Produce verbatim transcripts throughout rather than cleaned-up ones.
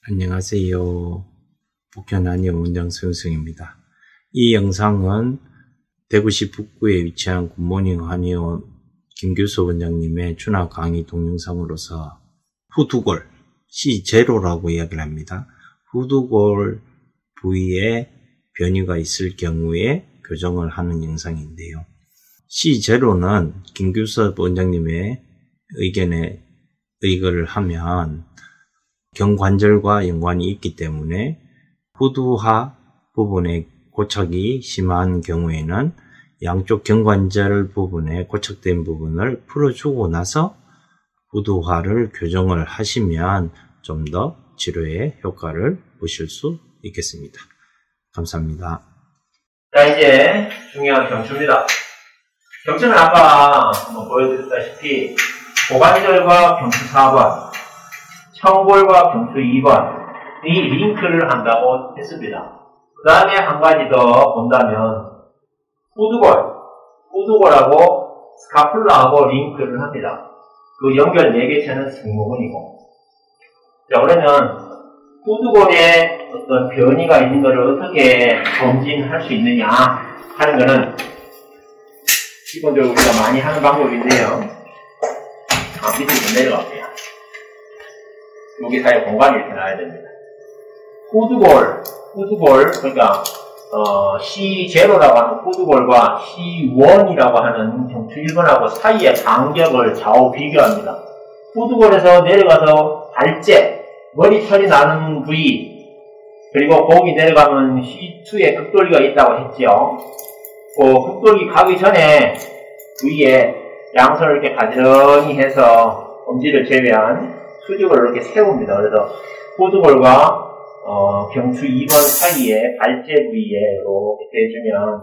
안녕하세요. 북한 한의원 원장 서영성입니다. 이 영상은 대구시 북구에 위치한 굿모닝 한의원 김규수 원장님의 준화 강의 동영상으로서 후두골 씨 제로라고 이야기를 합니다. 후두골 부위에 변이가 있을 경우에 교정을 하는 영상인데요. 씨 제로는 김규수 원장님의 의견에 의거를 하면 경관절과 연관이 있기 때문에 후두하 부분에 고착이 심한 경우에는 양쪽 경관절 부분에 고착된 부분을 풀어주고 나서 후두하를 교정을 하시면 좀 더 치료에 효과를 보실 수 있겠습니다. 감사합니다. 자, 이제 중요한 경추입니다. 경추는 아까 한번 보여드렸다시피 고관절과 경추 사 번, 청골과 경추 이 번이 링크를 한다고 했습니다. 그 다음에 한 가지 더 본다면 후두골, 후두골하고 스카풀라하고 링크를 합니다. 그 연결 네 개체는 승모근이고, 자, 그러면 후두골에 어떤 변이가 있는 것을 어떻게 검진할 수 있느냐 하는 것은 기본적으로 우리가 많이 하는 방법인데요. 아, 밑으로 좀 내려갈게요. 여기 사이에 공간이 이렇게 나야 됩니다. 후두골, 후두골, 그러니까, 어, 씨 제로라고 하는 후두골과 씨 원이라고 하는 경추 일 번하고 사이의 간격을 좌우 비교합니다. 후두골에서 내려가서 발제, 머리털이 나는 부위, 그리고 거기 내려가면 씨 투에 극돌기가 있다고 했죠. 그 극돌기 가기 전에 부위에 양손을 이렇게 가지런히 해서 엄지를 제외한 수직을 이렇게 세웁니다. 그래서 후두골과 어, 경추 이 번 사이에 발제 부위에 이렇게 대주면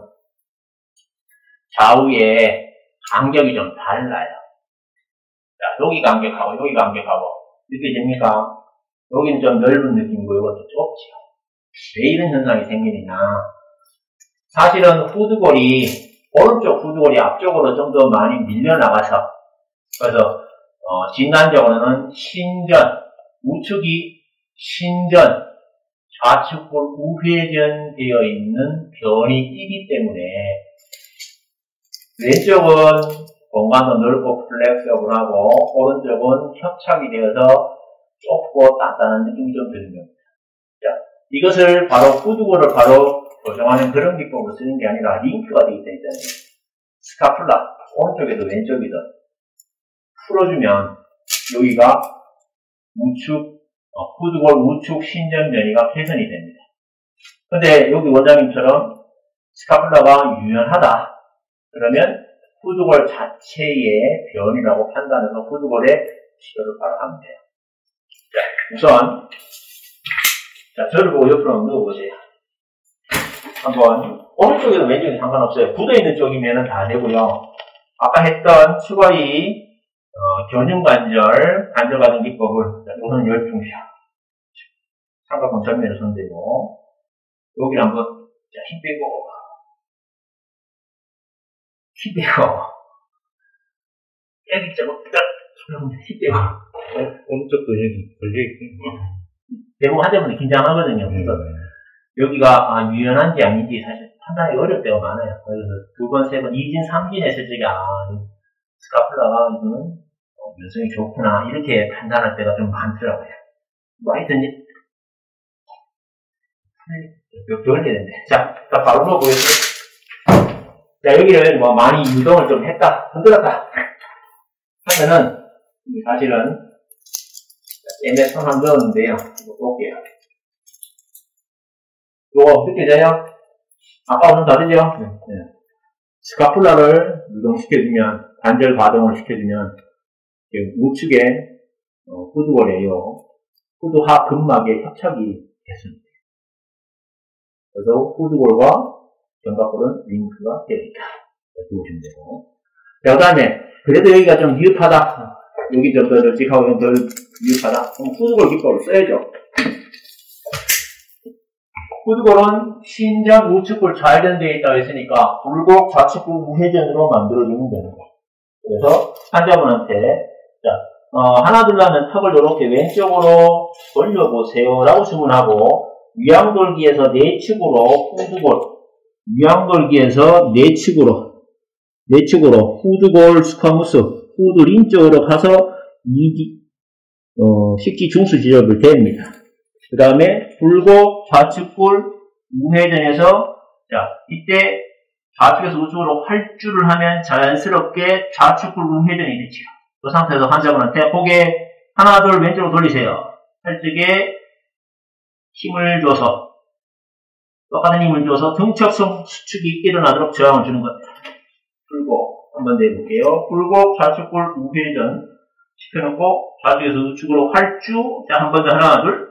좌우에 간격이 좀 달라요. 자, 여기 간격하고 여기 간격하고 느껴집니까? 여기는 좀 넓은 느낌이고 이것도 좁죠. 왜 이런 현상이 생기느냐? 사실은 후두골이 오른쪽 후두골이 앞쪽으로 좀 더 많이 밀려나가서, 그래서 어, 진단적으로는 신전, 우측이 신전, 좌측골 우회전 되어 있는 변이 있기 때문에 왼쪽은 공간도 넓고 플렉서블하고 오른쪽은 협착이 되어서 좁고 단단한 느낌이 좀 드는 겁니다. 자, 이것을 바로 후두골을 바로 교정하는 그런 기법으로 쓰는 게 아니라 링크가 되어 있다 했잖아요. 스카풀라, 오른쪽에도 왼쪽이든 풀어주면 여기가 우측, 어, 후두골 우측 신전 변이가 개선이 됩니다. 근데 여기 원장님처럼 스카풀라가 유연하다. 그러면 후두골 자체의 변이라고 판단해서 후두골의 치료를 바로 하면 돼요. 자, 우선, 자, 저를 보고 옆으로 누워보세요. 한번, 오른쪽에도 왼쪽에도 상관없어요. 굳어있는 쪽이면 다 되고요. 아까 했던 추가의 어, 견인관절, 관절가동 기법을, 우선 열중시야. 삼각형 전면에 손대고, 여기를 한번, 자, 힘 빼고, 힘 빼고, 여기 좀, 힘 빼고, 오른쪽도 여기 걸려있고. 대부분 환자분들 긴장하거든요. 그래서, 여기가, 아, 유연한지 아닌지 사실 판단하기 어려울 때가 많아요. 그래서 두 번, 세 번, 이 진, 삼 진 했을 적에, 아, 스카풀라가 이거는, 면성이 좋구나, 이렇게 판단할 때가 좀 많더라고요. 뭐 하여튼, 몇 개월 되는데. 자, 자, 바로 넣어보겠습니다. 자, 여기를 뭐 많이 유동을 좀 했다, 흔들었다 하면은, 사실은, 옛날에 손 한 넣었는데요. 이거 볼게요. 요거 느껴져요? 아까와는 다르죠? 네. 네. 스카풀라를 유동시켜주면, 관절 가동을 시켜주면, 우측에 어, 후두골에요. 후두하 근막의 협착이 됐습니다. 그래서 후두골과 견갑골은 링크가 되어 있다. 보시면 되고. 자, 그 다음에 그래도 여기가 좀 미흡하다. 여기 좀 더 널찍하고 덜 미흡하다. 그럼 후두골 기법을 써야죠. 후두골은 신전 우측골 좌회전되어 있다고 했으니까 굴곡 좌측골 우회전으로 만들어주면 됩니다. 그래서 환자분한테 자, 어, 하나 둘 하면 턱을 이렇게 왼쪽으로 돌려보세요 라고 주문하고, 위양돌기에서 내측으로 후두골, 위양돌기에서 내측으로 내측으로 후두골 스쿼무스, 후두린 쪽으로 가서 이디, 어, 식지 중수 지점을 댑니다. 그 다음에 불고 좌측골 우회전에서, 자, 이때 좌측에서 우측으로 활주를 하면 자연스럽게 좌측골 우회전이 되죠. 그 상태에서 환자분한테 고개 하나 둘 왼쪽으로 돌리세요. 팔뚝에 힘을 줘서, 똑같은 힘을 줘서 등척성 수축이 일어나도록 저항을 주는 겁니다. 풀고 한번 더 해볼게요. 풀고 좌측골 우회전 시켜놓고 좌측에서 우측으로 활주. 자, 한 번 더 하나 둘.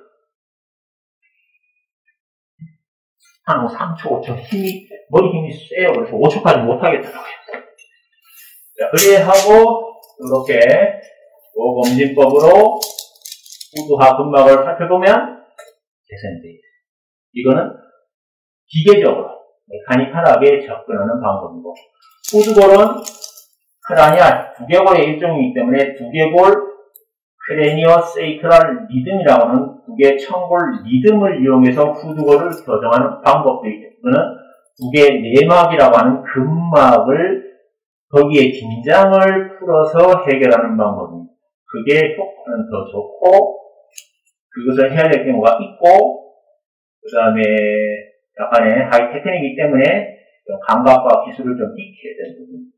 한 삼 초, 오 초 힘이, 머리 힘이 세요. 그래서 오 초까지 못하겠더라고요. 자, 그래 하고 이렇게 요검진법으로 후두하 근막을 살펴보면 개선이 되어 있어요. 이거는 기계적으로 메카니컬하게 접근하는 방법이고, 후두골은 크라니알 두개골의 일종이기 때문에 두개골 크레니어 세이크랄 리듬이라고 하는 두개 청골 리듬을 이용해서 후두골을 교정하는 방법도 있죠. 그거는 두개 내막이라고 하는 근막을 거기에 긴장을 풀어서 해결하는 방법입니다. 그게 효과는 더 좋고, 그것을 해야 될 경우가 있고, 그 다음에 약간의 하이 테크닉이기 때문에 감각과 기술을 좀 익혀야 되는 부분입니다.